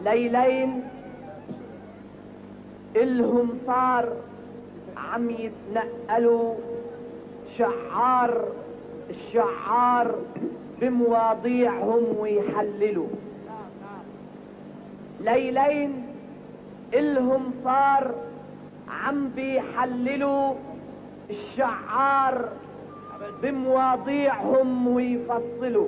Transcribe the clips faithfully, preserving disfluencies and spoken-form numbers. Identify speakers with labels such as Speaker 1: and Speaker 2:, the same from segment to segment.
Speaker 1: ليلين الهم صار عم يتنقلوا شعار الشعار بمواضيعهم ويحللوا. ليلين الهم صار عم بيحللوا الشعار بمواضيعهم ويفصلوا،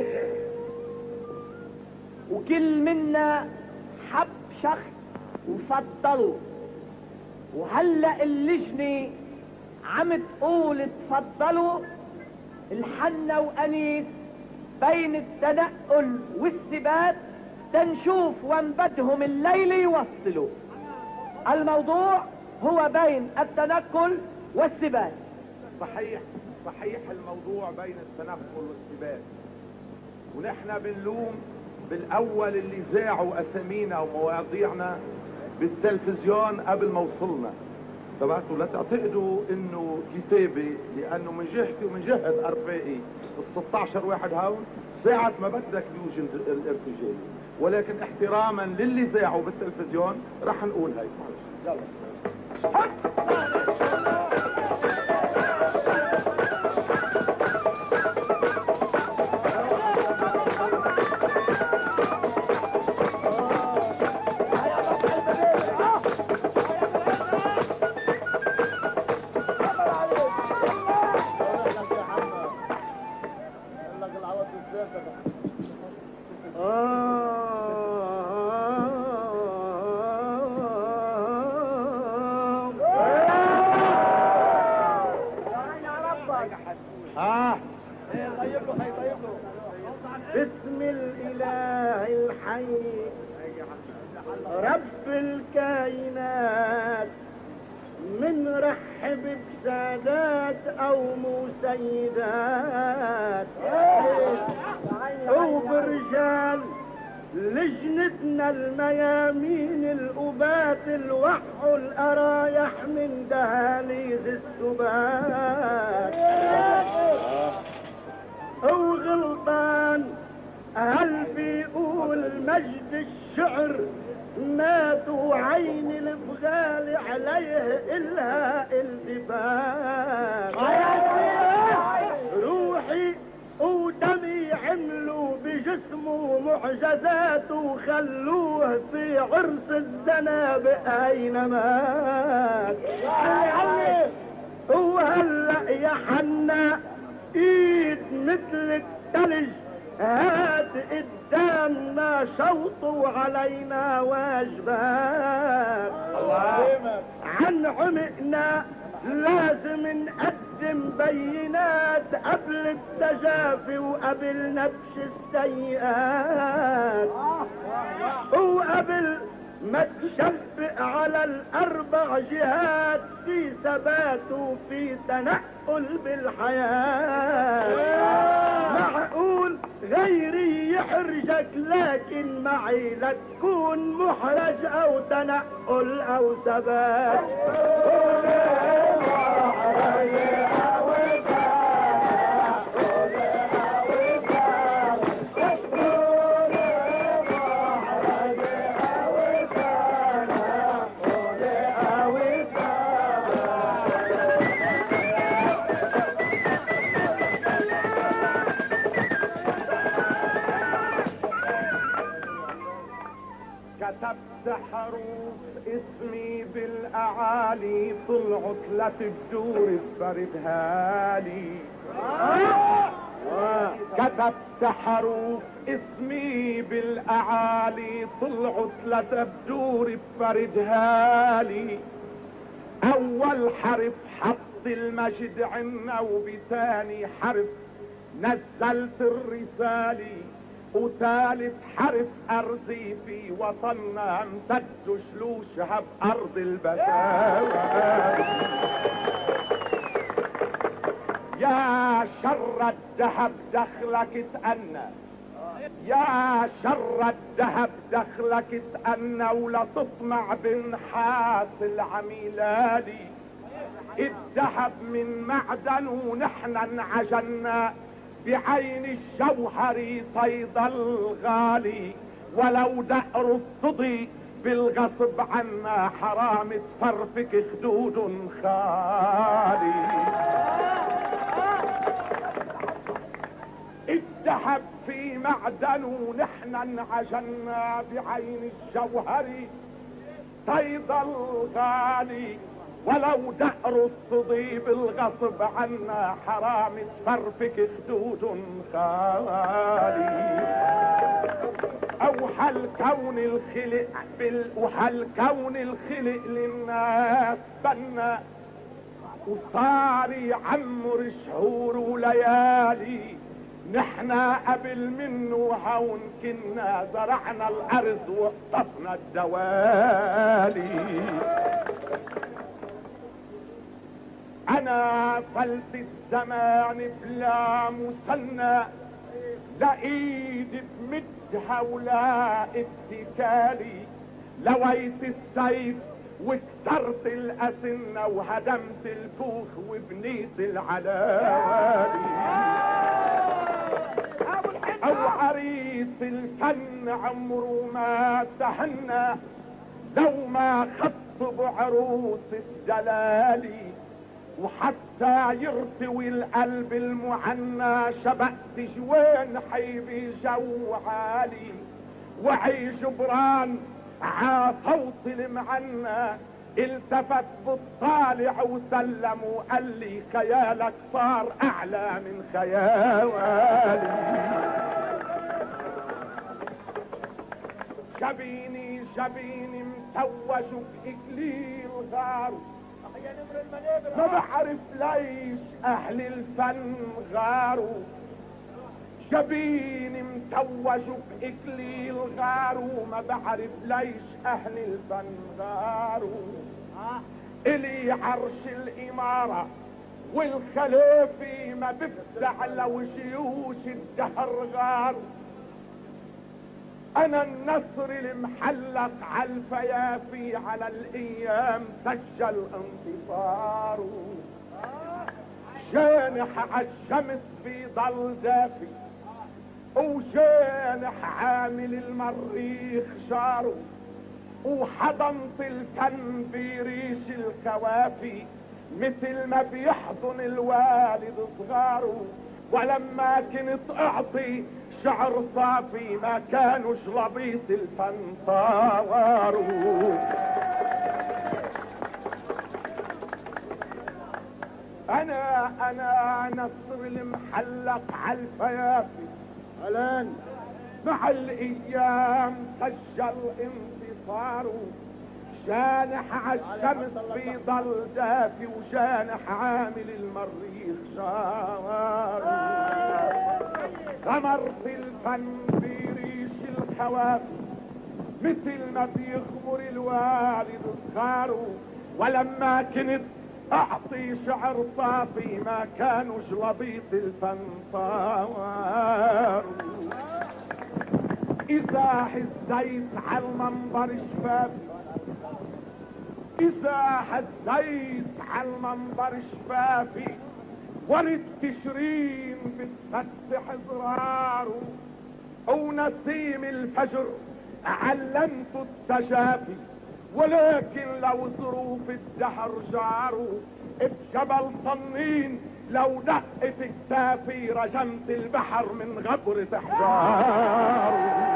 Speaker 1: وكل منا حب شخص وفضلوا، وهلأ اللجنة عم تقول تفضلوا الحنة وأنيس بين التنقل والثبات تنشوف وين بدهم الليلة يوصلوا. الموضوع هو بين التنقل والثبات.
Speaker 2: صحيح صحيح الموضوع بين التنقل والثبات، ونحن بنلوم بالاول اللي ذاعوا اسامينا ومواضيعنا بالتلفزيون قبل ما وصلنا. تبعتوا لا تعتقدوا انه كتابي، لانه من جهتي ومن جهة ارفائي ال ستة عشر واحد هون ساعة ما بدك يوجد الارتجال، ولكن احتراما للي ذاعوا بالتلفزيون رح نقول هاي. يلا
Speaker 3: بسم الإله الحي رب الكائنات، من رحب بسادات أو مو سيدات أو برجال لجنتنا الميامين الأبات الوحو الأرايح من دهاليز السبات، أو غلطان هل بيقول مجد الشعر ماتوا عين البغال عليه إلها التباس، روحي ودمي عملوا بجسمه معجزات وخلوه في عرس الزنابق أينما. وهلأ يا حنا ايد مثل الثلج هات قدامنا شوطوا علينا واجبات، عن عمقنا لازم نقدم بينات قبل التجافي وقبل نبش السيئات، وقبل ما تشبق على الأربع جهات في ثبات وفي تنقل بالحياة. معقول غيري يحرجك لكن معي لا تكون محرج أو تنقل أو ثبات.
Speaker 2: كتبت حروف اسمي بالاعالي طلعت لا تجور بفردها لي. كتبت حروف اسمي بالاعالي طلعت لا تبدور بفردها لي. اول حرف حط المجد عنا وبثاني حرف نزلت الرسالي، وثالث حرف ارضي في وطننا امتد شلوشها بارض البشاوة. يا شر الذهب دخلك تأنى، يا شر الذهب دخلك تأنى ولا تطمع بنحاس العميلالي. الذهب من معدن ونحن انعجنا بعين الجوهر صيد الغالي. ولو دقر الصدي بالغصب عنا حرام تفرفك خدود خالي. الذهب في معدنه نحن انعجلنا بعين الجوهر صيد الغالي، ولو دقر الصدي بالغصب عنا حرام تفرفك خدود خالي. اوحى الكون الخلق بال اوحى الكون الخلق للناس بنا، وصار يعمر شهور وليالي. نحنا قبل منه هون كنا زرعنا الارض وقطفنا الدوالي. انا فلت الزمان بلا مسنى، لايدي بمدها ولا اتكالي. لويت السيف وكسرت الاسنة وهدمت الكوخ وبنيت العلالي. او عريس الفن عمره ما تهنى لو ما خط بعروس الجلالي. وحتى يرتوي القلب المعنى شبقت جوان حيبي جو عالي. وعي جبران عصوت المعنى التفت بالطالع وسلم وقال لي خيالك صار اعلى من خيالي. جبيني جبيني متوج بإكليل غار، ما بعرف ليش اهل الفن غاروا. جبيني متوج بإكليل غاروا، ما بعرف ليش اهل الفن غاروا. الي عرش الامارة والخلافي ما بفزع لو جيوش الدهر غاروا. انا النصر المحلق عالفيافي على الايام سجل انتصاره. جانح عالشمس بيضل دافي وجانح عامل المريخ شاره. وحضنت الفن بريش الكوافي مثل ما بيحضن الوالد صغاره. ولما كنت اعطي شعر صافي ما كانوا جلبيط الفن طاوروا. انا انا نصر المحلق عالفيافي الان مع الايام سجل انتصاره. جانح عالشمس بيضل دافي وجانح عامل المريخ شاره. غمرت الفن بريش الخوافي مثل ما بيخمر الوالد صغاره. ولما كنت اعطي شعر صافي ما كانوا جلبيط الفن طاوروا. اذا هزيت على المنبر شفافي اذا هزيت على المنبر شفافي ورد تشرين بتفتح زراره. ونسيم الفجر علمت التجافي ولكن لو ظروف الدهر جاروا. بجبل صنين لو دقت كتافي رجمت البحر من غبرة احجاره.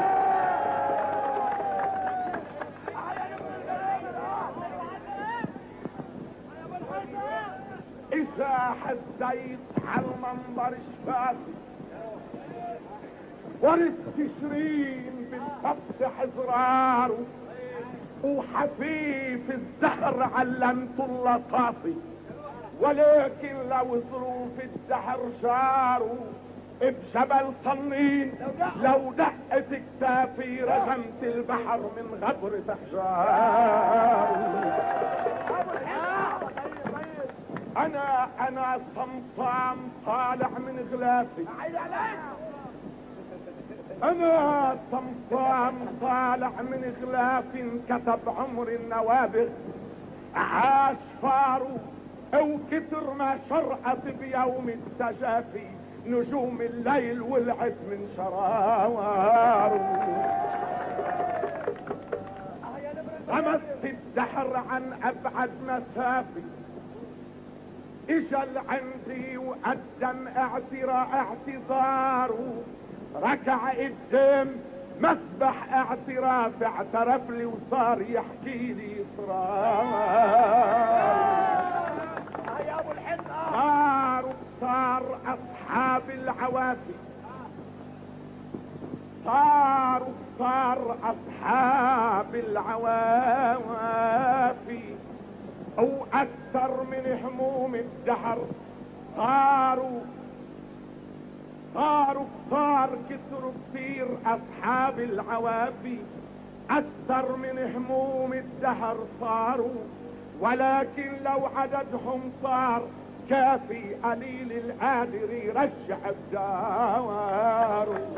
Speaker 2: إذا حزيت على المنبر شفافي ورد تشرين بتفتح زراره. وحفيف الزهر علمت اللطافي ولكن لو ظروف الدهر جاروا. بجبل صنين لو دقت كتافي رجمت البحر من غبرة احجاره. انا انا صمصام طالع من غلافي. انا صمصام طالع من غلافي انكتب عمر النوابغ عاش فارو. او كتر ما شرقت بيوم التجافي نجوم الليل ولعت من شراواره. غمست الدهر عن ابعد مسافه، اجل عندي وقدم اعترا اعتذاره، ركع قدام مسبح اعتراف، اعترف لي وصار يحكي لي اسرار.
Speaker 1: يا ابو الحنة
Speaker 2: صار صار اصحاب العوافي، صار صار اصحاب العوافي، واكثر من هموم الدهر صاروا صاروا صار كثروا كثير اصحاب العوافي، اكثر من هموم الدهر صاروا، ولكن لو عددهم صار كافي، قليل القادر يرجع بداره.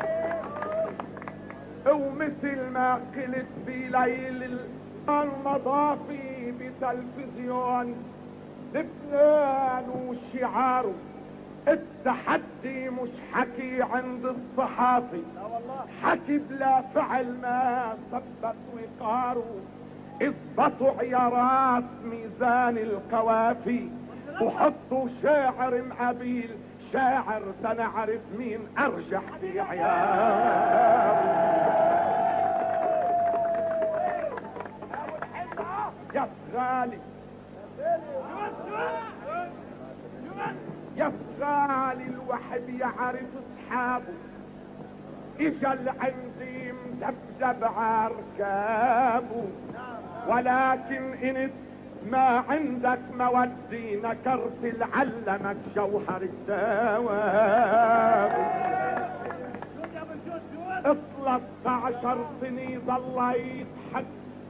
Speaker 2: ومثل ما قلت بليل المضافي بتلفزيون لبنان وشعاره، التحدي مش حكي عند الصحافي، حكي بلا فعل ما ثبت وقاره. اضبطوا عيارات ميزان القوافي، وحطوا شاعر معبيل شاعر تنعرف مين ارجح في عياره. يا غالي يا غالي الواحد يعرف اصحابه، اجل عندي مدبدب عركابه، ولكن انت ما عندك مودي نكرت العلمك جوهر الثواب. ثلاث عشر سنة ضل يضحك،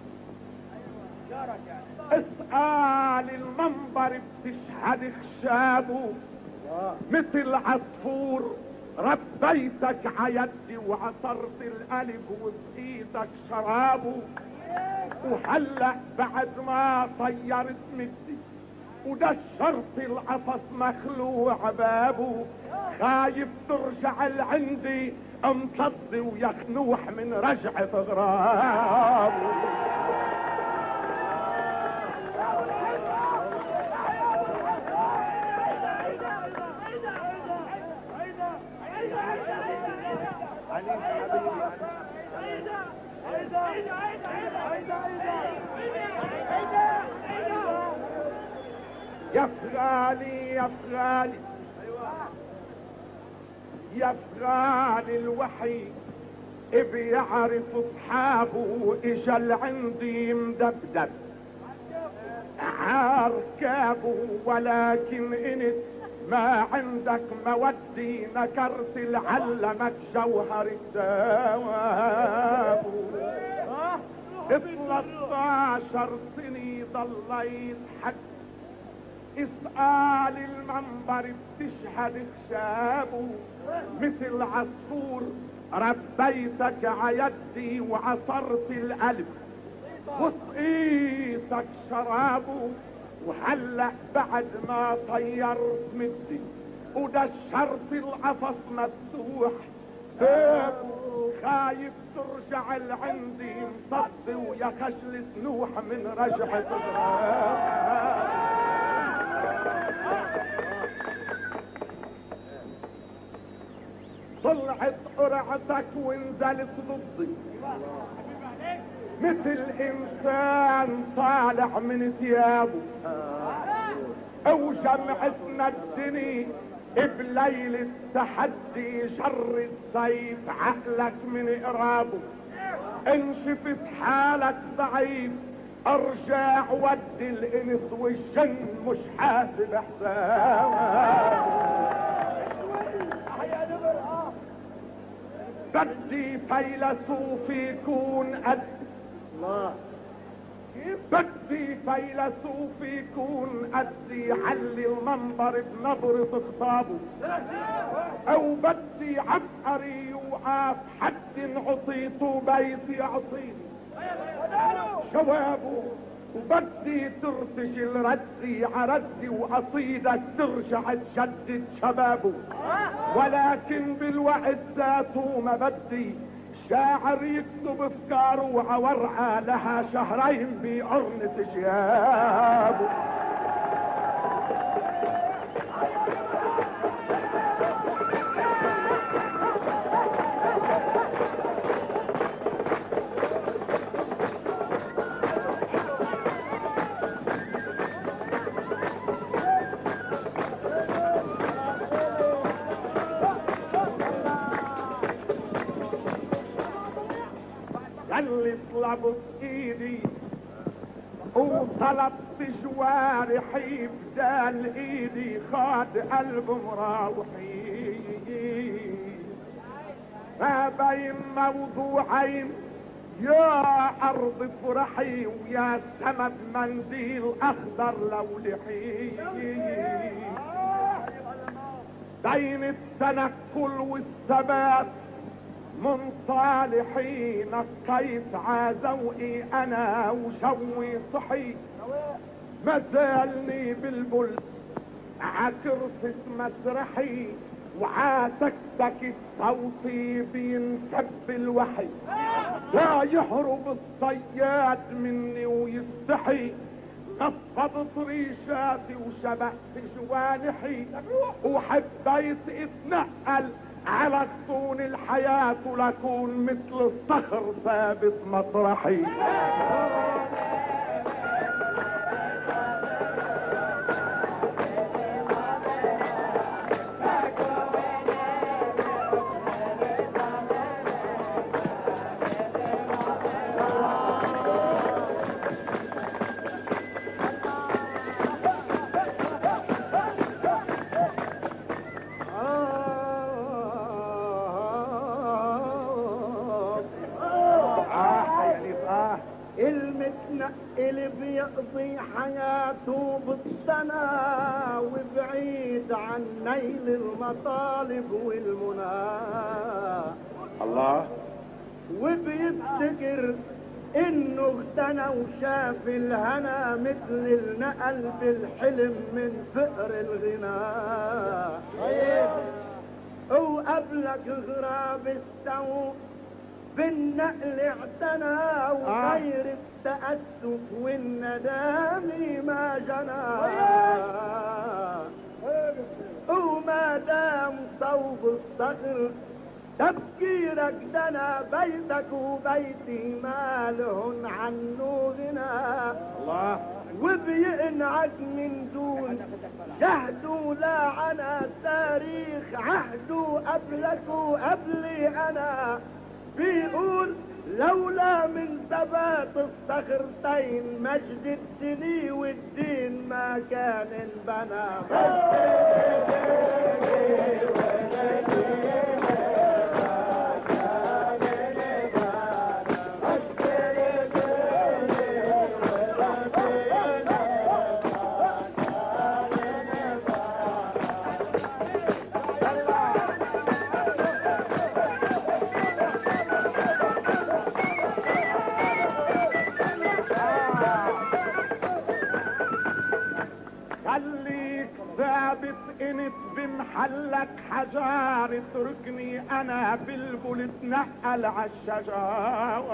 Speaker 2: اسأل المنبر بتشهد خشابه، مثل عصفور ربيتك عيدي وعصرت القلب وبايدك شرابه. وهلأ بعد ما طيرت مدي ودشرت القفص مخلوع بابه، خايف ترجع لعندي امتصدي ويخنوح من رجعة غرابه. يا فغالي يا فغالي يا فغالي الوحي بيعرف اصحابه، اجل عندي مدبدب عركابه، ولكن انت ما عندك مودي نكرت العلمك جوهر الثواب. ثلاث سنة ضل يضحك، اسأل المنبر بتشهد خشابه، مثل عصفور ربيتك عيدي وعصرت القلب وسقيتك شرابه. وهلأ بعد ما طيرت مدي ودشرت القفص مفتوح بابه، خايف ترجع لعندي مصدي ويخشل سنوح من رجعة غراب. طلعت قرعتك ونزلت ضدي، مثل انسان طالع من ثيابه، او جمعتنا الدنيا بليل التحدي، شر السيف عقلك من قرابه. ان شفت حالك ضعيف ارجع ودي الانس والجن مش حاسب حسابه. بدي فيلسوف يكون قد الله، بدي فيلسوف يكون قدي يعلي المنبر بنبرة خطابه، او بدي عبقري يوقف حد عطيته بيت يعطيني جوابه، وبدي ترتجل ردي عردي وقصيدك ترجع تجدد شبابه. ولكن بالوقت ذاته ما بدي شاعر يكتب افكاره وورقه لها شهرين بقرنة جيابه. اللي طلبت ايدي وطلبت جوارحي بدال ايدي خاد قلب مراوحي. ما بين موضوعين يا ارض فرحي ويا سما بمنديل اخضر لولحي. بين التنقل والثبات من صالحي نقيت عزوقي انا وشوي صحي. مازالني بلبل عكرسة مسرحي وعاتكتك صوتي بينسب الوحي. لا يهرب الصياد مني ويستحي. قصدت ريشاتي وشبهت جوانحي وحبيت اتنقل على غصون الحياة ولكون مثل الصخر ثابت مطرحي.
Speaker 3: المتنقل بيقضي حياته بالسنة وبعيد عن نيل المطالب والمنى.
Speaker 2: الله.
Speaker 3: وبيفتكر انه اغتنى وشاف الهنا مثل النقل بالحلم من فقر الغنى. وقبلك غراب استوى بالنقل اعتنى وغير التأسف والندام ما جنى. وما دام صوب الصخر تفكيرك دنا بيتك وبيتي ما لهن عنه غنى.
Speaker 2: الله.
Speaker 3: وبينعد من دون جهد ولا عنا تاريخ عهد قبلك وقبلي انا. بيقول لولا من ثبات الصخرتين مجد الدني والدين ما كان انبنى.
Speaker 2: خليك ثابت انت بمحلك حجار. اتركني انا بلبل اتنقل عالشجار.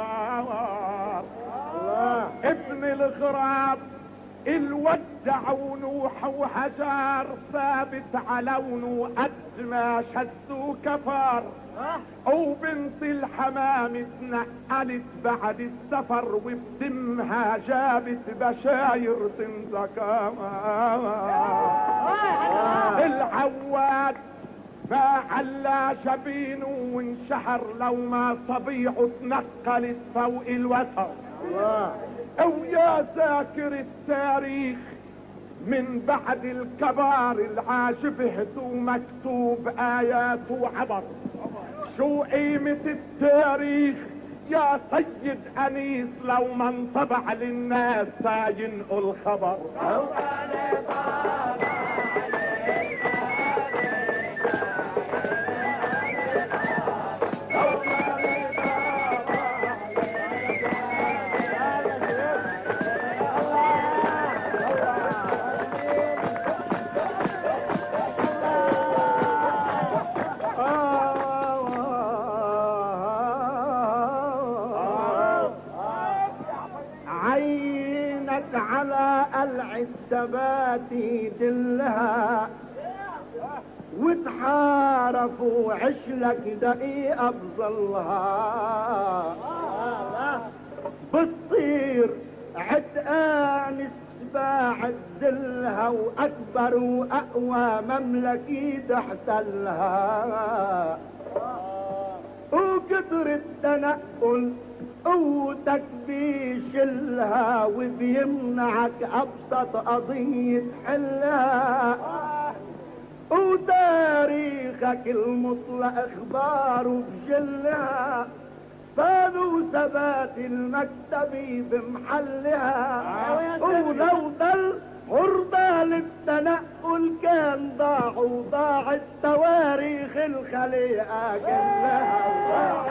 Speaker 2: ابن الغراب الودع ونوح وهجار ثابت علونه قد ما شد كفار. وبنت الحمام اتنقلت بعد السفر وبدمها جابت بشاير تنزكار. العواد ما علا جبينه وانشهر لو ما صبيعه اتنقلت فوق الوتر. ويا ذاكر التاريخ من بعد الكبار العاجب هدو مكتوب آيات وعبر. شو قيمة التاريخ يا سيد أنيس لو ما انطبع للناس سينقل خبر.
Speaker 3: العتبات يدلها وتحارفوا عشلك دقيقة بظلها بتصير عتقان السباع تدلها واكبر واقوى مملكة تحتلها وقدر التنقل قوتك بيشلها وبيمنعك ابسط قضية حلها وتاريخك المطلق اخباره بجلها فاذوا ثبات المكتبي بمحلها ولو ضل عرضة للتنقل كان ضاع وضاعت تواريخ الخليقة كلها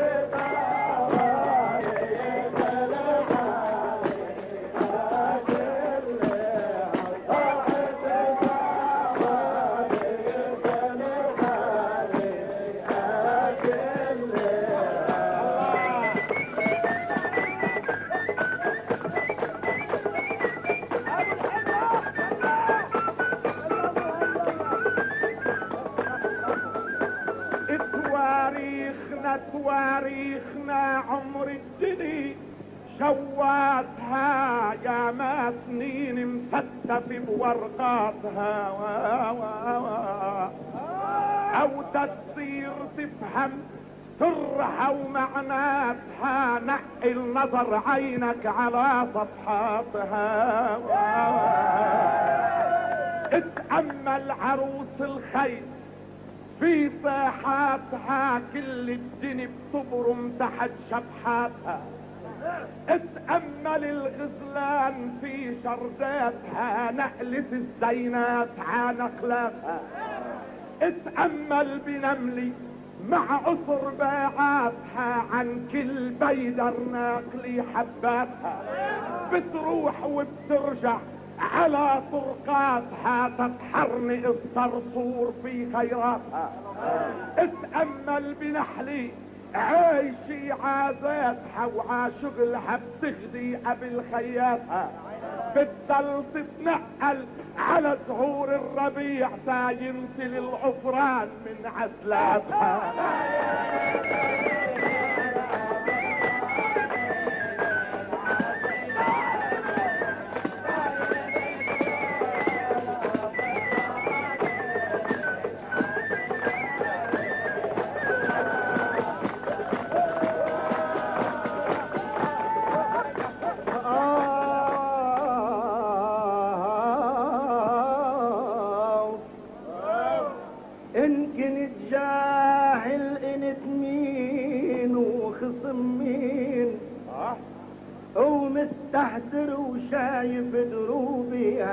Speaker 2: تواريخنا عمر الدني شواتها يا ما سنين مفتة بورقاتها او تصير تفهم سرها ومعناتها نقي النظر عينك على صفحاتها اتأمل عروس الخيل في ساحاتها كل الدنيا بتبرم تحت شبحاتها اتأمل الغزلان في شرداتها نقلة الزينات عنقلاتها اتأمل بنملي مع عصر باعاتها عن كل بيدر ناقلي حباتها بتروح وبترجع على طرقاتها تتحرنق الصرصور في خيراتها اتأمل بنحلي عايشي عاداتها وعاشغلها بتغدي قبل خياتها بتضل تتنقل على زهور الربيع تا ينزل العفران من عسلاتها ومستهتر وشايف دروبي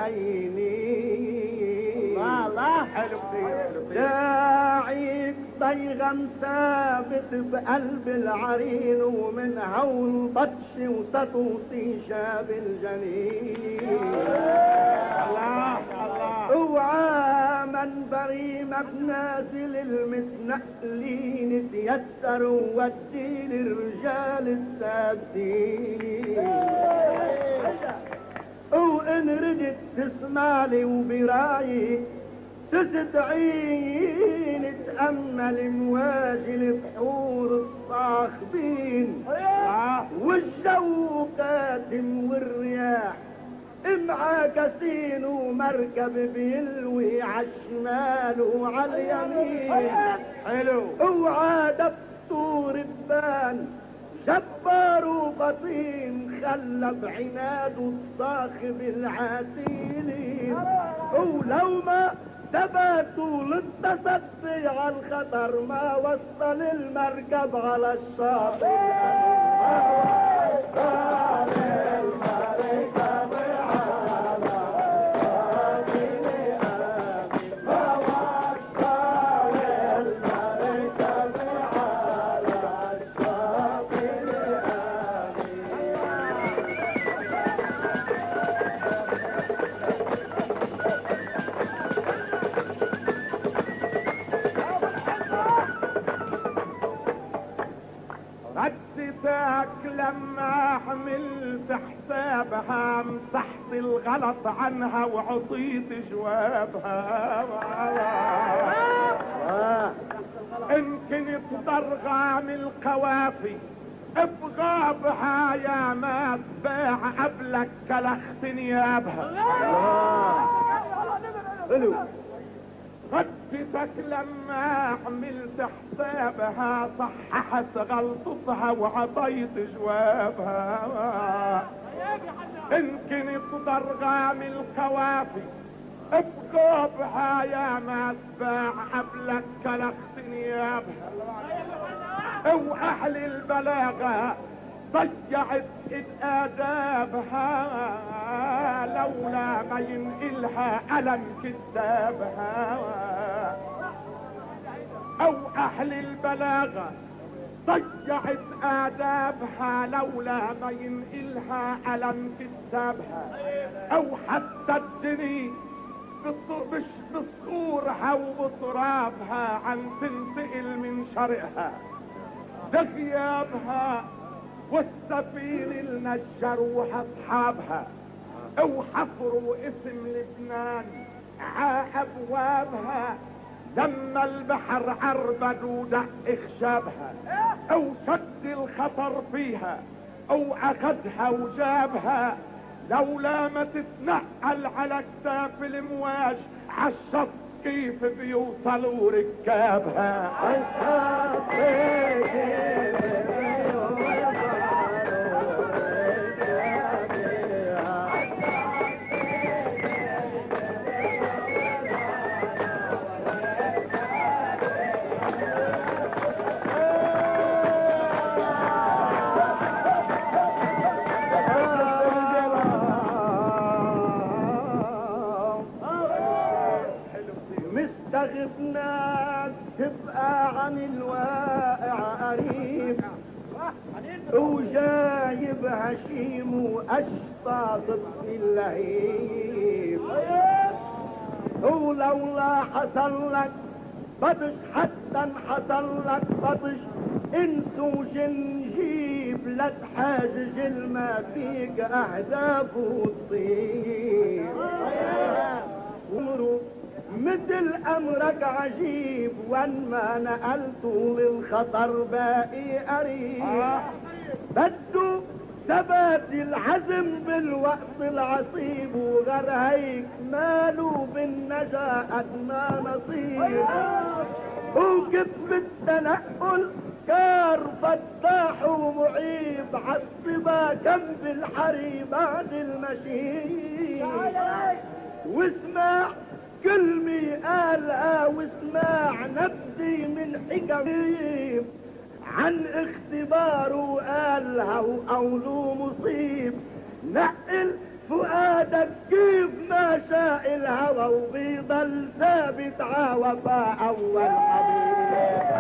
Speaker 2: هيني لا لا حلو كتير
Speaker 3: داعيك ضيغم ثابت بقلب العرين ومن هول بطش وتطوطي شاب الجنين
Speaker 2: الله الله
Speaker 3: اوعى من بريمة بنازل المتنقلين تيسر وودي للرجال السادين وان ردت تسمعلي وبرايي تستدعيني تأمل مواجل بحور الصاخبين والجو قادم والرياح معاكسين ومركب بيلوي عالشمال وعاليمين
Speaker 2: حلو
Speaker 3: اوعى دبتور البان جبار وبطين خلى بعناده الصاخب العاتيلين ولو ما ثباتوا للتصدي على الخطر ما وصل المركب على الشاطئ
Speaker 2: لقيتك لما عملت حسابها مسحت الغلط عنها وعطيت جوابها. ان كنت ضرغام القوافي بغابها يا ما تباع قبلك كلخت نيابها. غدتك لما عملت حسابها صححت غلطتها وعطيت جوابها. ان كنت ضرغام القوافي بغابها يا ما تباع قبلك كلخت نيابها. واهل البلاغه ضيعت آدابها لولا ما ينقلها ألم كتابها. أو أهل البلاغة ضيعت آدابها لولا ما ينقلها ألم كتابها. أو حتى الدنيا مش بصخورها وبترابها عن تنتقل من شرقها. ده غيابها والسفين النجروها اصحابها. او حفروا اسم لبنان ع ابوابها لما البحر عربد ودق خشابها. او شد الخطر فيها او اخدها وجابها لولا ما تتنقل على كتاف الامواج عالشط كيف بيوصلوا ركابها.
Speaker 3: مستغفنا تبقى عن الواقع قريب وجايب هشيم واشطى ضد اللهيب. ولولا حصل لك بطش حتى حصل لك بطش انس وجنجيب لا تحاجج الما فيك اهداف وتصيب. مثل امرك عجيب وان ما نقلته للخطر باقي قريب. بده ثبات العزم بالوقت العصيب وغير هيك ماله بالنجاة ما نصيب. وكيف بالتنقل كار فتاح ومعيب عالصبا كم بالحري بعد المشي. واسمع كلمي قالها واسمع نبذي من حكم عن اختباره قالها وقوله مصيب. نقل فؤادك كيف ما شاء الهوى وبيضل ثابت عوفا اول حبيب.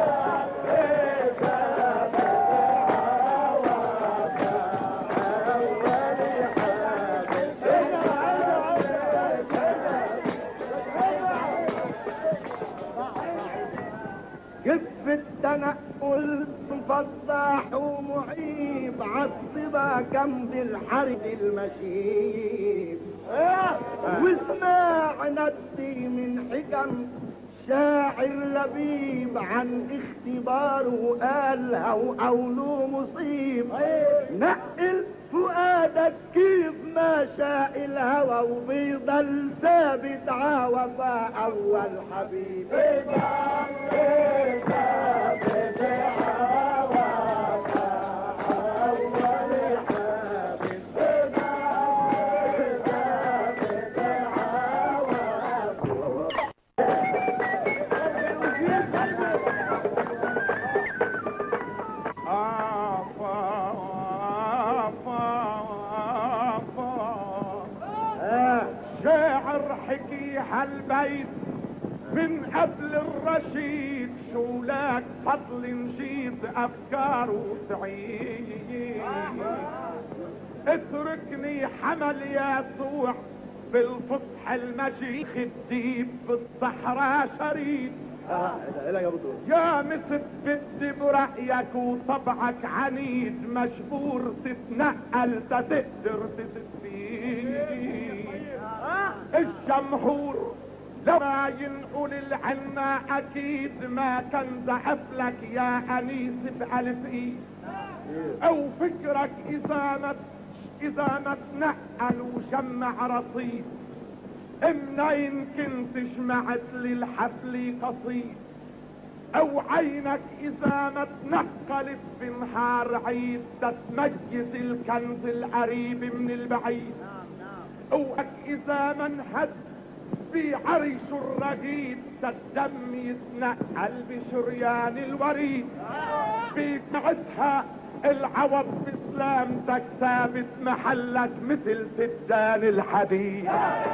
Speaker 3: كيف التنقل فضاح ومعيب عالصبا كم بالحرب المشيب. واسمع ندي من حكم شاعر لبيب عن اختباره قالها وقوله مصيب. نقل فؤادك كيف ما شاء الهوى وبيضل ثابت عوفا اول حبيب.
Speaker 2: هالبيت من قبل الرشيد شو لك فضل نشيد افكار وسعيد. اتركني حمل يسوع بالفصح المجيد الديب بالصحراء شريد يا مست بدي برأيك وطبعك عنيد مجبور تتنقل تقدر تتفيد الجمهور لو ما ينقل العنا اكيد ما كان زعفلك يا انيس بألف ايد او فكرك اذا ما اذا ما تنقل وجمع رصيد منين كنت جمعت للحفل قصيد او عينك اذا ما تنقلت بنهار عيد تتميز الكنز القريب من البعيد او اذا ما انهد بعرش الرقيب الدم يتنقل بشريان الوريد بيبعدها العوض بسلامتك ثابت محلك مثل سدان الحديد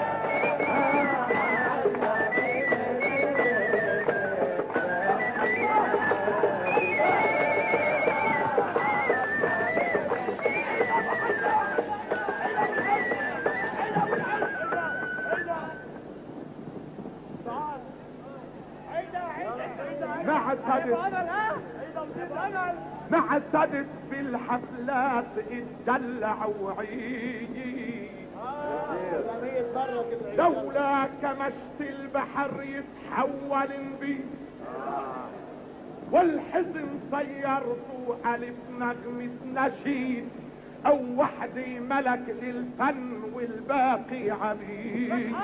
Speaker 2: مع السادس مع السادس في الحفلات اتدلع وعيد لولا كمشت البحر يتحول نبيد والحزن صيرته ألف نغمة نشيد أو وحدي ملك للفن والباقي عبيد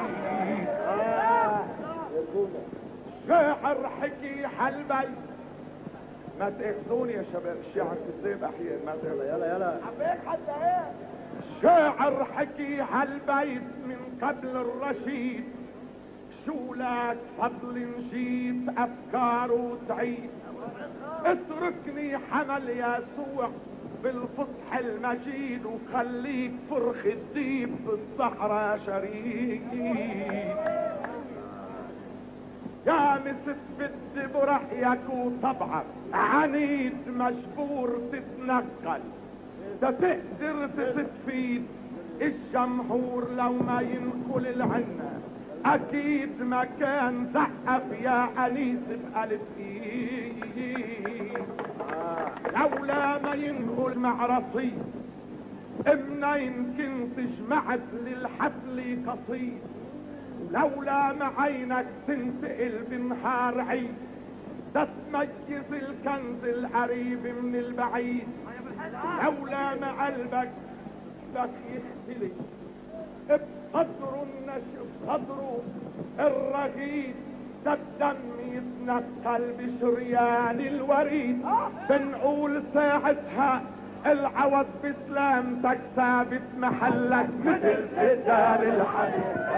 Speaker 2: شاعر حكي حلبي ما تأخذوني يا شباب الشعر في الزيب احيانا ما تأخذوني يلا يلا حبيك حتى ايه شاعر حكي هالبيت من قبل الرشيد شو لك فضل نجيب افكاره تعيد اتركني حمل يسوع بالفصح المجيد وخليك فرخ الديب بالصحراء شريك يا مست بدي برأيك وطبعك عنيد مجبور تتنقل تقدر تستفيد الجمهور لو ما ينقل العنا اكيد ما كان زقف يا انيس بألف ايد لولا ما ينقل مع رصيد منين كنت جمعت للحفل قصيد لولا ما عينك تنتقل بنهار عيد تتميز الكنز القريب من البعيد لولا ما قلبك بك يختلف بصدره النشف بصدره الرغيد الدم يتنقل بشريان الوريد بنقول ساعتها العوض بسلامتك ثابت محلك مثل سدان الحديد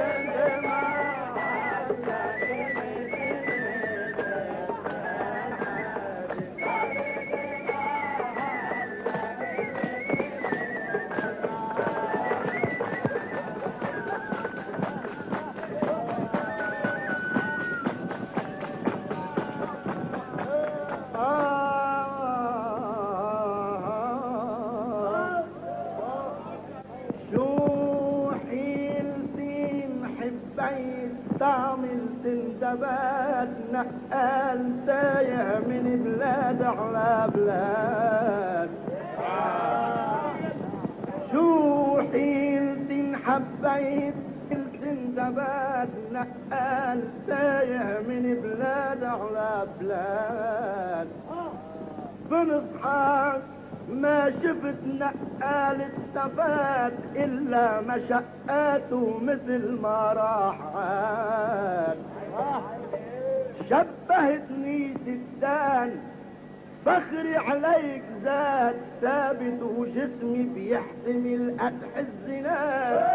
Speaker 2: سندباد نقال تايه من بلاد على بلاد شو حيلتي حبيت السندباد نقال تايه من بلاد على بلاد بنصحى ما شفت نقال استفاد الا مشقاته مثل ما راح عاد شبهتني سدان فخري عليك زاد ثابت وجسمي بيحتمل قدح الزناد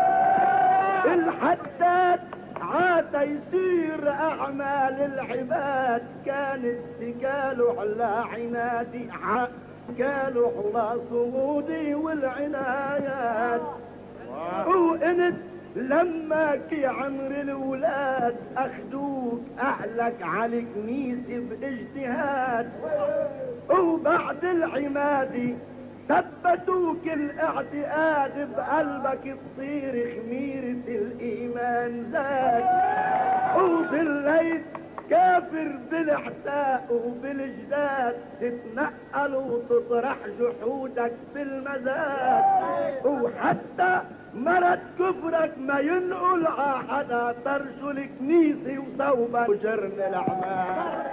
Speaker 2: الحداد عاد يصير اعمال العباد كانت تكاله على عنادي كالوا على صمودي والعنايات وانت لما كي عمر الولاد اخدوك اهلك على كنيسة باجتهاد وبعد العمادي ثبتوك الاعتقاد بقلبك تصير خميرة الايمان زاد وظليت
Speaker 3: كافر بالاحساء وبالجداد تتنقل وتطرح جحودك بالمزاد وحتى مرض كفرك ما ينقل عحدا طرش الكنيسة وصوبا وجرن الاعمال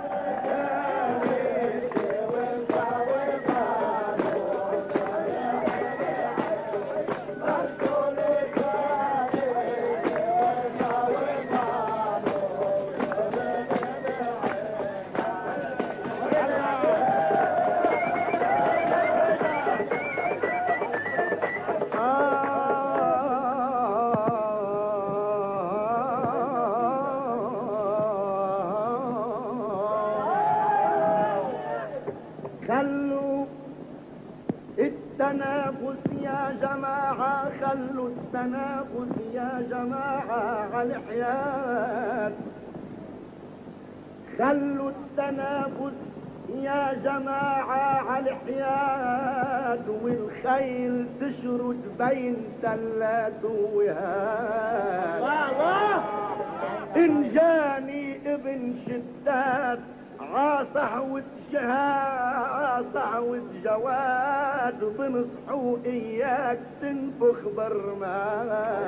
Speaker 3: خلوا التنافس يا جماعة خلوا التنافس يا جماعة على الحياة خلوا التنافس يا جماعة على الحياة والخيل تشرد بين سلات ووهاد إن جاني ابن شداد عاصح وتشهاد وتجواد بنصحو اياك تنفخ برمال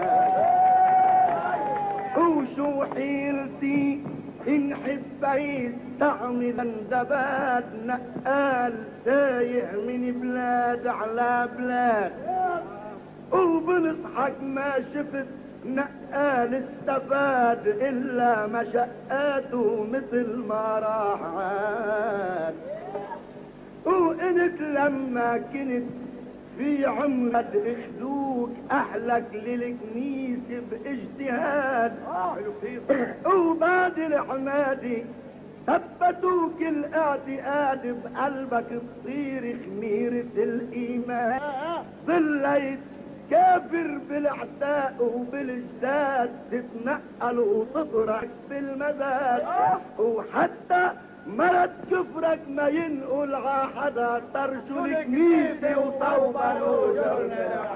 Speaker 3: وشو حيرتي ان حبيت تعمل اندباد نقال تايه من بلاد على بلاد وبنصحك ما شفت نقال استفاد الا مشقاته مثل ما راح عاد وانت لما كنت في عمرك اخدوك اهلك للكنيسة باجتهاد وبعد الحمادي ثبتوك الاعتقاد بقلبك تصير خميرة الايمان ظليت كافر بالاحساء وبالجداد تتنقل وتطرح بالمزاد وحتى مرض كفرك ما ينقل عحدا طرش الكنيسة وصوبا وجرن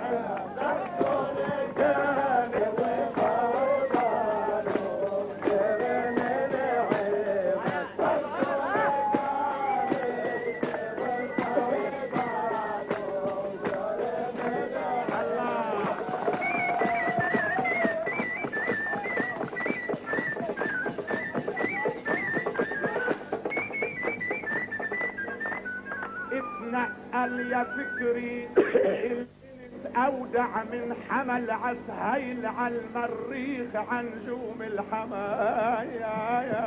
Speaker 2: اتنقل يا فكري اودع من حمل عسهيل على المريخ عن نجوم الحمايا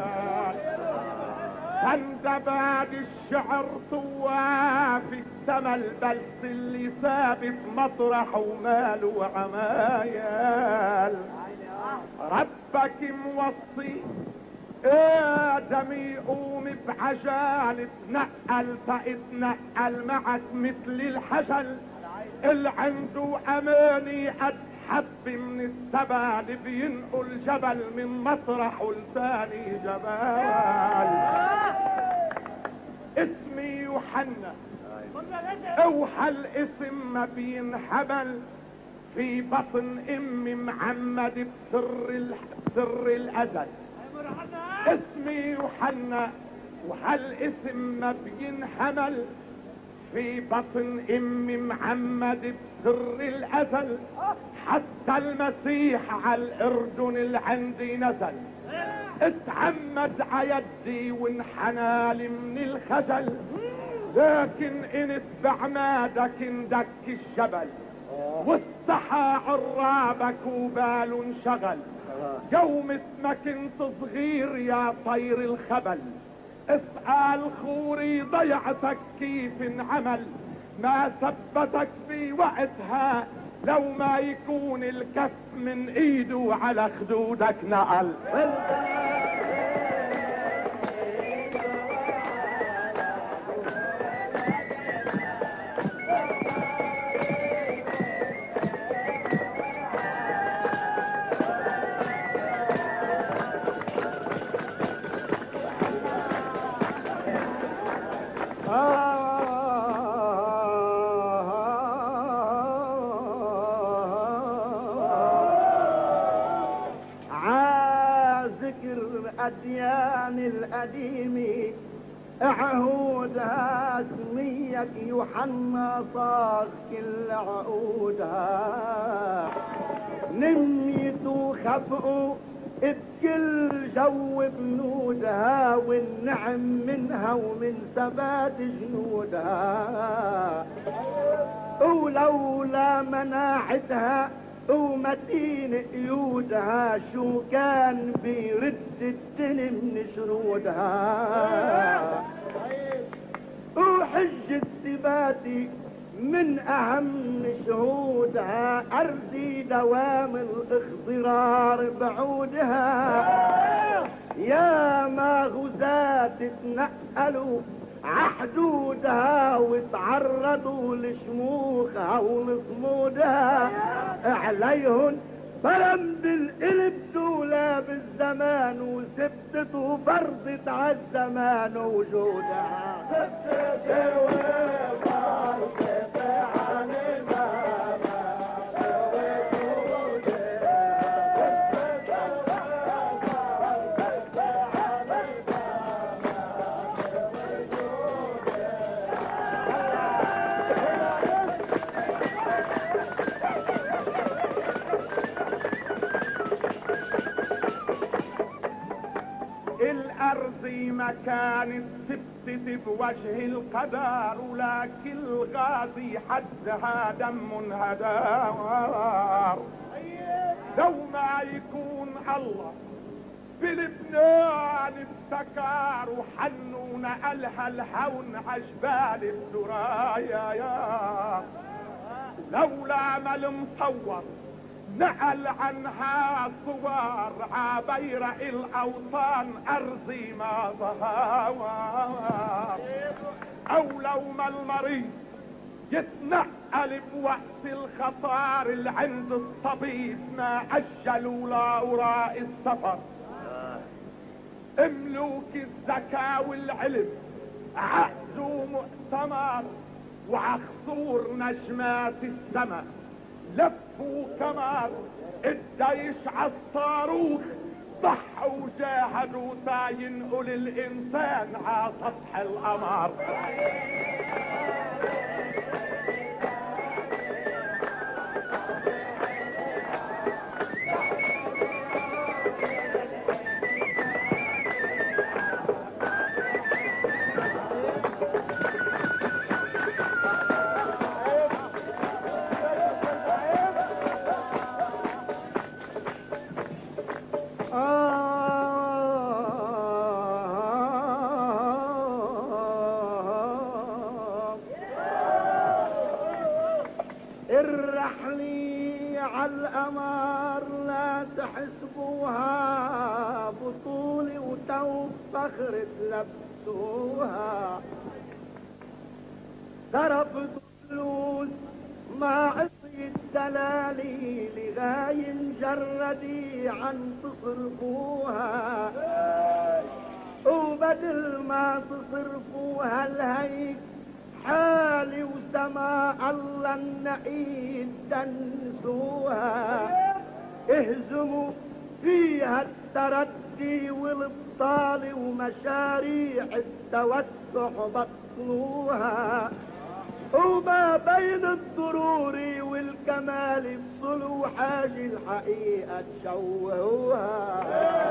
Speaker 2: انت بعد الشعر طوافي السما البلس اللي ثابت مطرح ومال وعمايل ربك موصي ادم يقوم بعجال اتنقل فاتنقل معك مثل الحجل اللي عنده اماني قد حب من السبل بينقل جبل من مطرحه لثاني جبال اسمي يوحنا اوحى الاسم ما بينحمل في بطن ام محمد بسر سر الازل اسمي يوحنا وهالاسم ما بينحمل في بطن ام محمد بسر الازل حتى المسيح على الاردن اللي عندي نزل اتعمد عيدي وانحنالي من الخجل لكن ان بعمادك اندك الجبل والسحى عرابك وباله انشغل يوم اسمك انت صغير يا طير الخبل اسأل خوري ضيعتك كيف انعمل ما ثبتك في وقتها لو ما يكون الكف من ايده على خدودك نقل
Speaker 3: قديمي عهودها سميك يوحنا صاغ كل عقودها نميت وخفقوا بكل جو بنودها والنعم منها ومن ثبات جنودها ولولا مناعتها ومتين قيودها شو كان بيرد الدن من شرودها وحجة ثباتي من اهم شهودها ارضي دوام الاخضرار بعودها يا ما غزاة تنقلوا عحدودها وتعرضوا لشموخها ولصمودها عليهن برم بالقلب دولة بالزمان وثبتت وفرضت عالزمان وجودها ثبتت وفرضت عن
Speaker 2: الارض ما كانت ثبتت بوجه القدر ولكن الغازي حدها دم هدار لو ما يكون الله بلبنان افتكر وحنون الها الهون عجبال الثرايا يا لولا ما المصور نقل عنها صور عبير الاوطان ارضي ما ظهر او لو ما المريض يتنقل بوقت الخطر اللي عند الطبيب ما اجلوا لا وراء السفر املوك الذكاء والعلم عقدوا مؤتمر وعخصور نجمات السماء لفوا كمار الجيش عالصاروخ ضحوا وجاهدوا تا ينقل الانسان ع سطح القمر
Speaker 3: الرحلي عالقمر لا تحسبوها بطولي وتو فخر تلبسوها ضرب فلوس ما عصي الدلالي لغاية مجردي عن تصرفوها وبدل ما تصرفوها الهيك حالي وسماء الله النعيد تنسوها اهزموا فيها التردي والابطال ومشاريع التوسع بطلوها وما بين الضروري والكمال بصلوا حاجي الحقيقة تشوهوها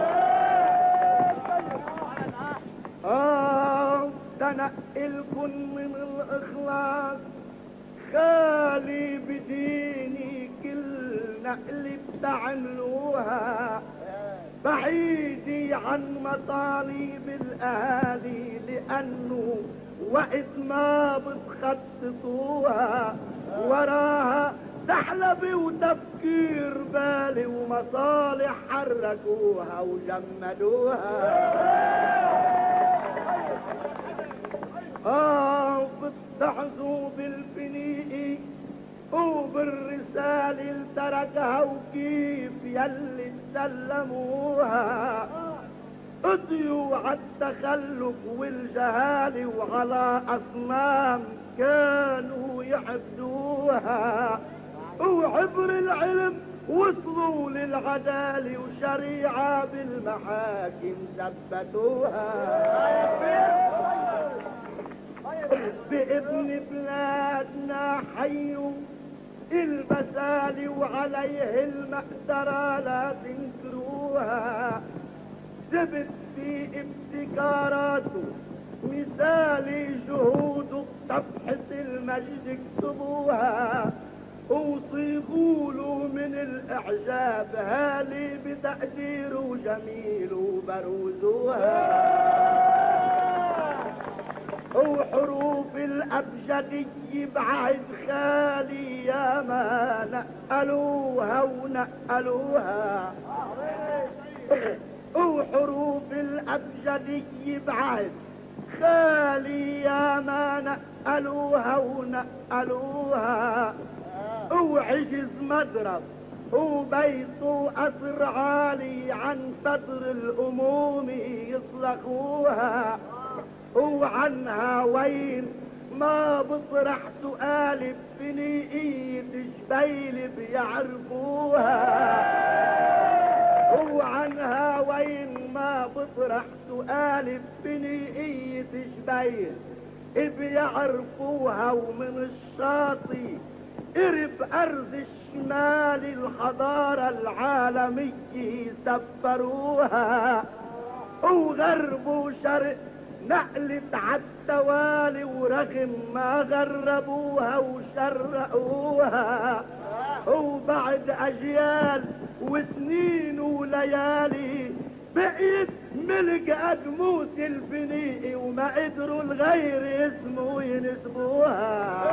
Speaker 3: آه تنقلكن من الإخلاص خالي بديني كل نقل بتعملوها بعيدي عن مطالب الأهالي لأنه وقت ما بتخططوها وراها تحلبي وتفكير بالي ومصالح حركوها وجمدوها آه بتحظوا بالفنيء وبالرسالة اللي تركها وكيف يلي تسلموها اضيوا عالتخلف والجهالة وعلى أصنام كانوا يعبدوها وعبر العلم وصلوا للعدالة وشريعة بالمحاكم ثبتوها. بابن بلادنا حيوا البسالي وعليه المقدرة لا تنكروها. ثبت في ابتكاراته مثالي جهوده بتبحث المجد اكتبوها. وصيغوا له من الاعجاب هالي بتقديره جميل وبروزوها. وحروف الابجدي بعد خالي يا ما نقلوها ونقلوها. وحروف الابجدي بعد خالي يا ما نقلوها ونقلوها. وعجز مضرب وبيته قصر عالي عن صدر الأموم يصلخوها. وعنها وين ما بطرح سؤال بفنيقية جبيل بيعرفوها. وعنها وين ما بطرح سؤال بفنيقية جبيل بيعرفوها. ومن الشاطئ قرب أرض الشمال الحضارة العالمية سفروها. وغرب وشرق نقلت عالتوالي ورغم ما غربوها وشرقوها. وبعد أجيال وسنين وليالي بقيت ملك أدموس الفنيقي وما قدروا الغير اسمه ينسبوها.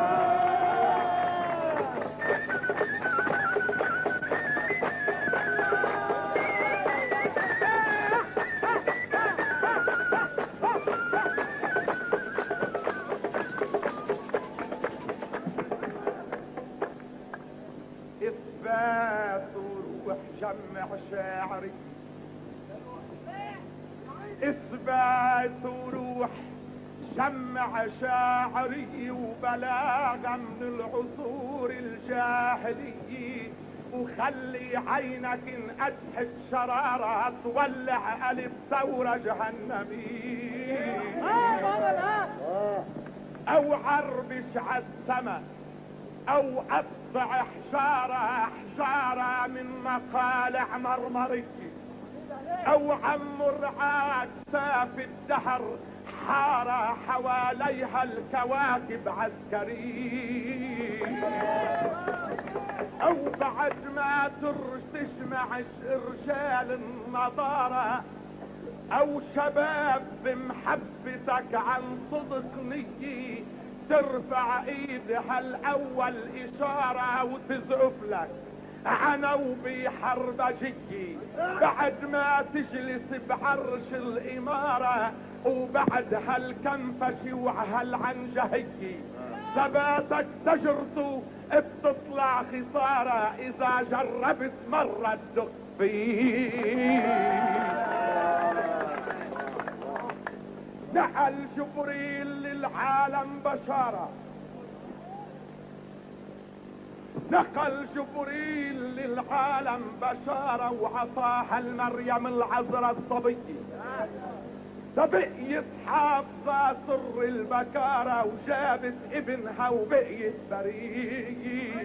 Speaker 2: إثبات وروح جمع شاعري. إثبات وروح جمع شاعري وبلاغة من العصور الجاهلية. وخلي عينك انقدحت شرارة تولع ألف ثورة جهنمية. أو عربش عالسما أو أقطع حجارة حجارة من مقالع مرمرية. أو عمر عاد ساف الدهر حارة حواليها الكواكب عسكرية. أو بعد ما تسمع رجال النضارة أو شباب بمحبتك عن صدق نية ترفع ايدها الاول اشارة وتزعف لك عنوبي حربجي. بعد ما تجلس بعرش الامارة وبعد هالكنفشي وهالعنجهية ثباتك تجرته بتطلع خسارة اذا جربت مرة تدق فيه. نقل جبريل للعالم بشارة. نقل جبريل للعالم بشارة وعطاها المريم العذراء الصبية. بقيت حافظة سر البكارة وجابت ابنها وبقيت برية.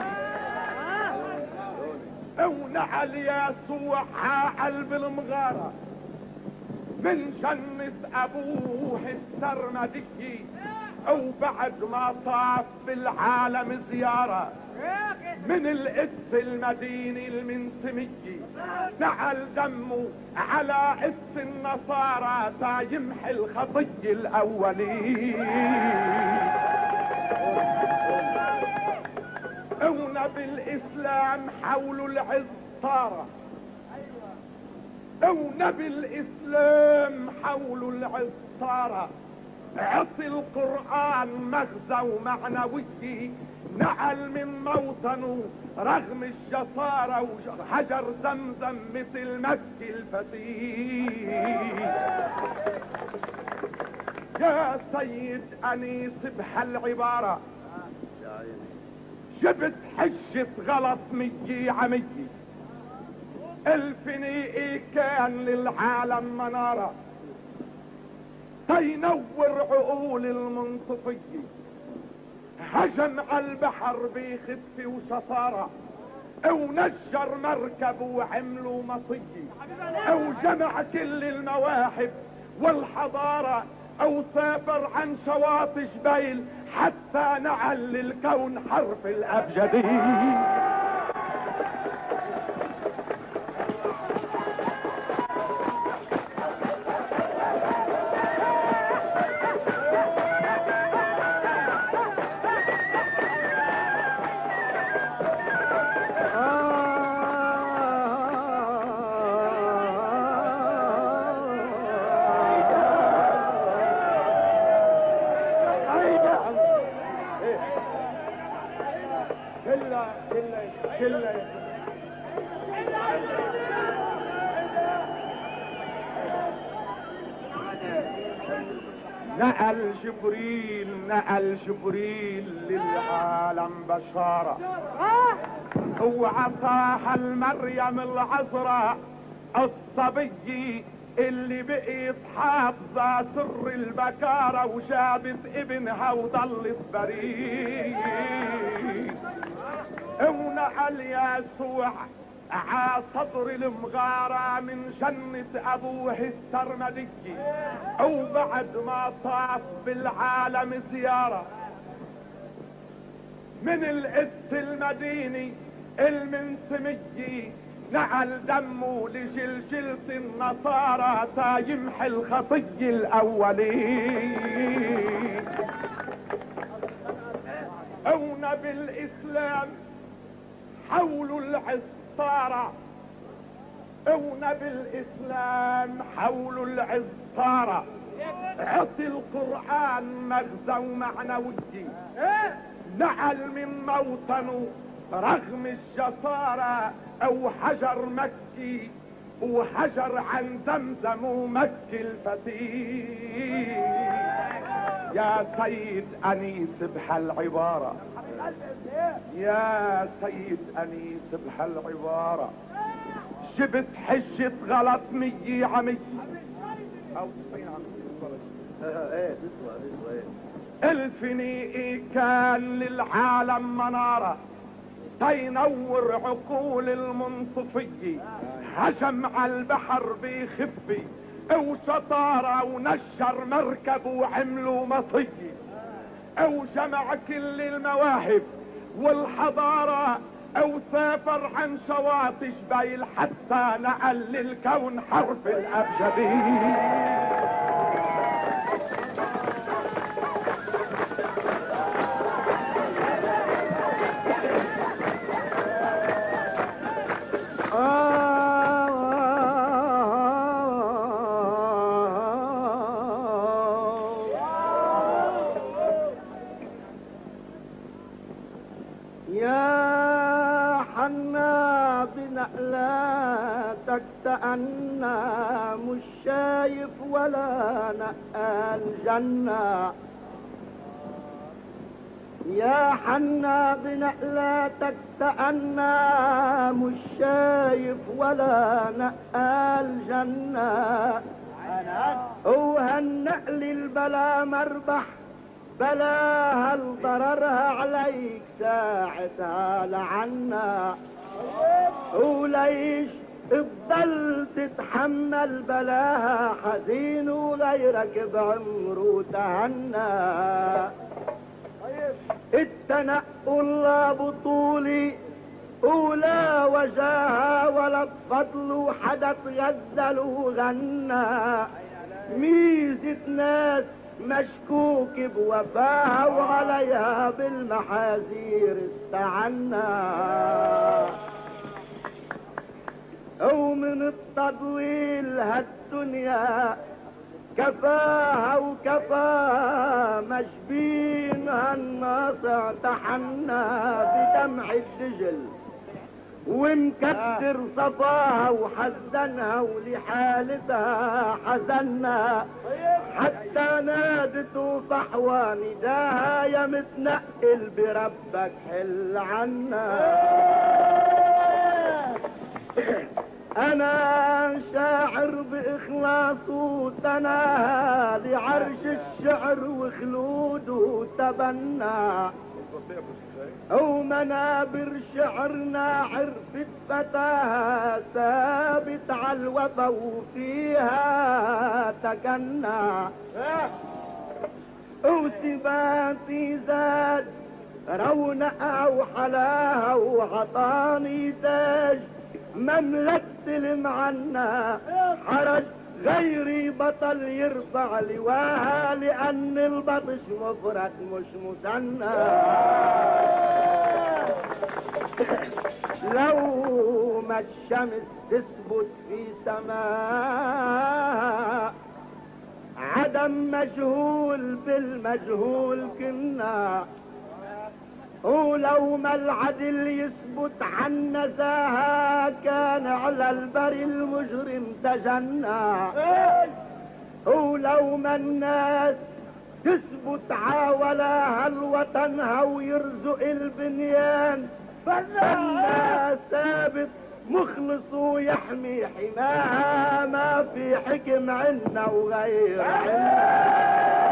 Speaker 2: ونقل يسوع قلب المغارة من جنة ابوه السرمدي. وبعد ما طاف بالعالم زيارة من القدس المدينة المنسمية نعل دمه على قدس النصارى تا يمحي الخطية الأولية. ونبي الإسلام حول العز طارة. ونبي الإسلام حول العز طارة. عطي القرآن مغزى ومعنوي نقل من موطنه رغم الجسارة وحجر زمزم مثل مكي الفتيه. يا سيد أنيس بهالعبارة جبت حجة غلط مية عمية، الفنيقي كان للعالم منارة تينور عقول المنطفية، هجم على البحر بخفة وشطارة ونجر مركب وعملوا مطية، او جمع كل المواهب والحضارة، او سافر عن شواطئ جبيل حتى نعل للكون حرف الابجدي. نقل جبريل نقل جبريل للعالم بشارة، وعطاها المريم العذراء الصبي اللي بقيت حافظة سر البكارة، وجابت ابنها وضلت بريء. ونقل يسوع ع صدر المغارة من جنة ابوه السرمدي، وبعد ما طاف بالعالم زيارة من القدس المديني المنسمي، نقل دمه لجلجلة النصارى تا يمحي الخطي الاولي. ونبي الاسلام حولوا العصارة، ونبي الاسلام حولوا العصارة، عطي القرآن مغزى ومعنوي، نقل من موطنه رغم الجسارة، او حجر مكي وحجر عن زمزم ومكي الفتيل. يا سيد انيس بهالعبارة، يا سيد انيس بهالعبارة، جبت حجة غلط مية عمية او تسعين عمية. الفنيقي كان للعالم منارة تينور عقول المنطفية، هجم على البحر بخفة وشطارة ونشر مركب وعملوا مطية، او جمع كل المواهب والحضارة، او سافر عن شواطئ جبيل حتى نقل للكون حرف الابجدي.
Speaker 3: أنا مش شايف ولا نقال جنة، يا حنا بنقلاتك تأنا مش شايف ولا نقال جنة، وهالنقل البلا مربح بلا هالضررها عليك ساعتها لعنا، وليش تفضل تتحمل بلاها حزين وغيرك بعمره تهنى. التنقل لا بطولي ولا وجاها ولا تفضل حدا تغزل وغنى، ميزة ناس مشكوك بوفاها وعليها بالمحاذير استعنى، ومن التضويل هالدنيا كفاها وكفا مشبين هالناصع تحنى بدمع الدجل ومكدر صفاها وحزنها ولحالتها حزنا، حتى نادته صحوة نداها يا متنقل بربك حل عنا. انا شاعر باخلاص وتناهى لعرش الشعر وخلوده تبنى، ومنابر شعرنا عرفت فتاها ثابت على الوفا وفيها تكنى، وثباتي زاد رونقها وحلاها وعطاني تاج مملكة المعنى، حرج غيري بطل يرفع لواها لأن البطش مفرد مش مثنى. لو ما الشمس تثبت في سماء عدم مجهول بالمجهول كنا، ولو ما العدل يثبت عن نزاهة كان على البري المجرم تجنى، ولو ما الناس تثبت عاولها الوطنها ويرزق البنيان فالناس ثابت مخلص ويحمي حماها، ما في حكم عنا وغير عنا.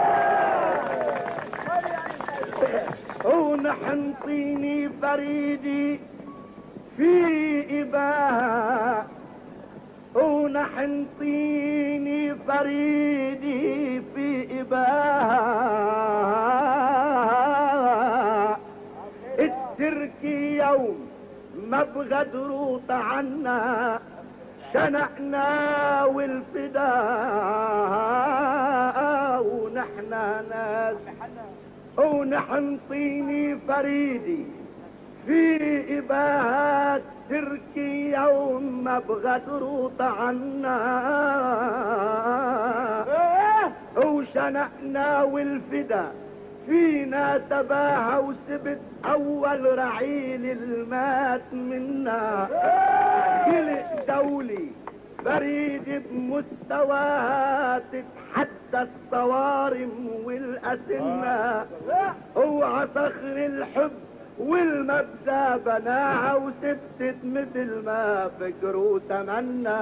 Speaker 3: ونحن طيني فريدي في إباها، ونحن طيني فريدي في إباها، التركي يوم ما بغدروط عنا شنقنا والفداء، ونحنا ناس ونحن طيني فريدي في إباهات تركي يوم ما بغدروط عنا، وشنقنا والفدا فينا تباها وسبت أول رعيل المات منا، قلق دولي بريد بمستواها تتحدى الصوارم والأسنة، اوعى صخر الحب والمبدأ بناها وثبتت مثل ما فكروا تمنى.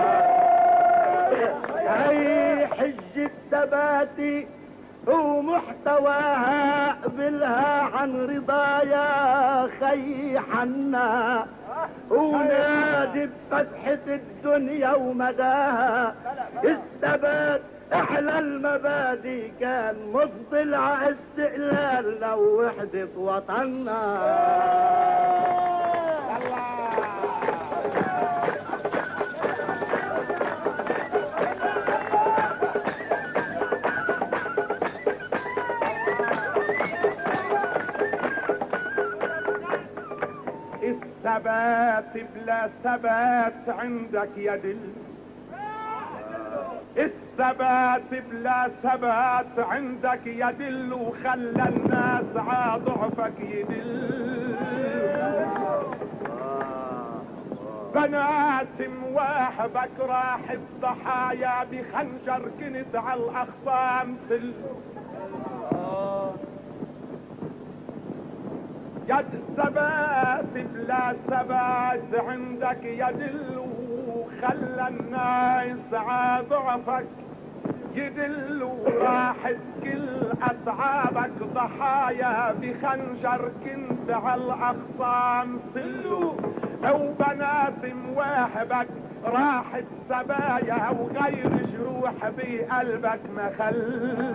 Speaker 3: هي حجة ثباتي ومحتواها قبلها عن رضايا خي حنا، ونادي بفتحة الدنيا ومداها الثبات احلى المبادئ كان مفضل ع استقلالنا ووحدة وطننا.
Speaker 2: الثبات بلا ثبات عندك يدل، الثبات بلا ثبات عندك يدل، وخلى الناس ع ضعفك يدل. بنات مواهبك راح الضحايا بخنجر كنت على الاخصام تل. يد ثبات بلا ثبات عندك يدل، وخلى الناس ع ضعفك يدل، وراحت كل اتعابك ضحايا بخنجر كنت على الاخصام صلوا. وبنات مواهبك راحت سبايا وغير جروح بقلبك ما خل.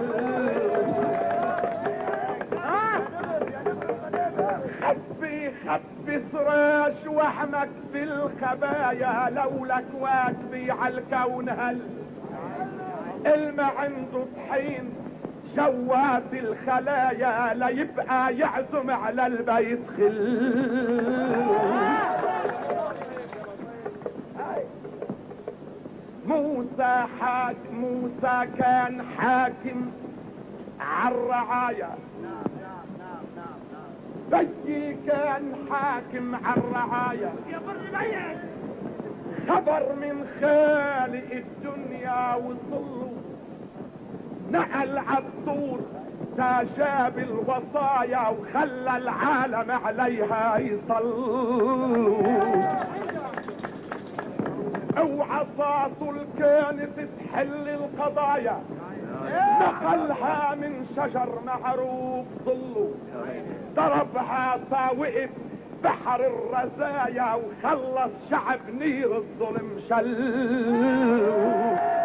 Speaker 2: خبي خبي سراج وحمك في الخبايا، لولا كواكبي عالكون هل الما عنده طحين جوات الخلايا، لا يبقى يعزم على البيت خل. موسى حاكم موسى كان حاكم عالرعايا، ابوي كان حاكم عالرعاية خبر من خالق الدنيا وصله نقل عالطول تجاب الوصايا وخلى العالم عليها يصلوا وعصاته كانت تحل القضايا نقلها من شجر معروف ظله ضربها فوقف بحر الرزايا وخلص شعب نير الظلم شل